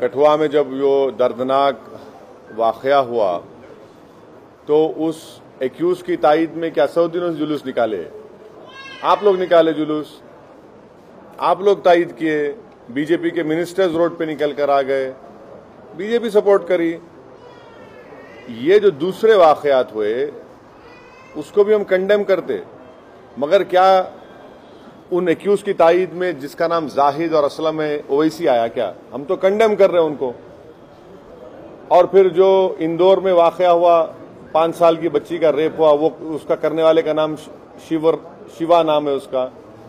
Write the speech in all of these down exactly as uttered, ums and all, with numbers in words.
कठुआ में जब वो दर्दनाक वाक़या हुआ तो उस एक्यूज की तायद में क्या सौ दिनों से जुलूस निकाले? आप लोग निकाले जुलूस, आप लोग तायद किए, बीजेपी के मिनिस्टर्स रोड पे निकल कर आ गए, बीजेपी सपोर्ट करी। ये जो दूसरे वाक़यात हुए उसको भी हम कंडेम करते, मगर क्या उन एक्यूज की तायद में जिसका नाम जाहिद और असलम है ओवैसी आया क्या? हम तो कंडेम कर रहे हैं उनको। और फिर जो इंदौर में वाक़या हुआ, पांच साल की बच्ची का रेप हुआ, वो उसका करने वाले का नाम शिवर शिवा नाम है उसका।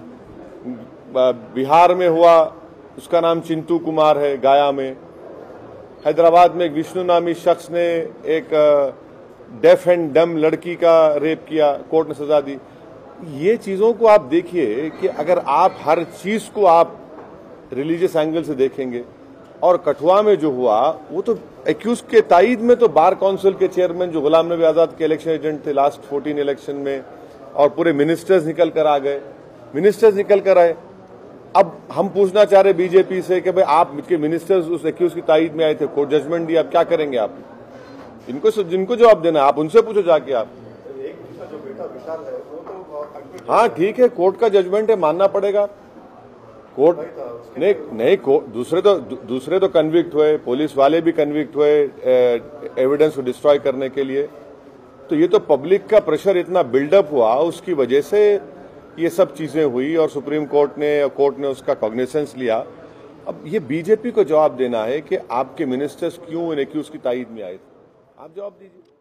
बिहार में हुआ, उसका नाम चिंटू कुमार है, गाया में। हैदराबाद में एक विष्णु नामी शख्स ने एक डेफ एंड डम लड़की का रेप किया, कोर्ट ने सजा दी। ये चीजों को आप देखिए कि अगर आप हर चीज को आप रिलीजियस एंगल से देखेंगे, और कठुआ में जो हुआ वो तो एक्यूज के तायद में तो बार काउंसिल के चेयरमैन जो गुलाम नबी आजाद के इलेक्शन एजेंट थे लास्ट फोर्टीन इलेक्शन में, और पूरे मिनिस्टर्स निकल कर आ गए, मिनिस्टर्स निकल कर आए। अब हम पूछना चाह रहे बीजेपी से कि भाई आप के मिनिस्टर्स उस एक्यूज की तायद में आए थे, कोर्ट जजमेंट दिया, आप क्या करेंगे? आप इनको जिनको जवाब देना है आप उनसे पूछो जाके। आप हाँ ठीक है, कोर्ट का जजमेंट है, मानना पड़ेगा। कोर्ट नहीं नहीं कोर्ट दूसरे तो दूसरे तो कन्विक्ट हुए, पुलिस वाले भी कन्विक्ट हुए एविडेंस को डिस्ट्रॉय करने के लिए। तो ये तो पब्लिक का प्रेशर इतना बिल्डअप हुआ, उसकी वजह से ये सब चीजें हुई और सुप्रीम कोर्ट ने कोर्ट ने उसका कॉग्निसेंस लिया। अब ये बीजेपी को जवाब देना है कि आपके मिनिस्टर्स क्यों इन एक्यूज की तायद में आए थे, आप जवाब दीजिए।